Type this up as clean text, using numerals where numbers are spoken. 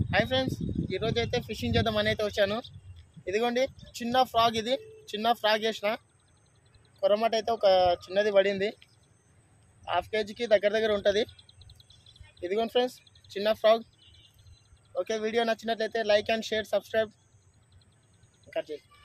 Hi friends, ఈరోజు అయితే fishing చేద్దామని అయితే వచ్చాను. ఇదిగోండి చిన్న ఫ్రాగ్, ఇది చిన్న ఫ్రాగ్ చేసిన కొరమట అయితే ఒక చిన్నది పడింది. హాఫ్ కేజీకి దగ్గర ఉంటుంది. ఇదిగోండి ఫ్రెండ్స్, చిన్న ఫ్రాగ్. ఓకే, వీడియో నచ్చినట్లయితే like and share, subscribe. Cut చేయండి.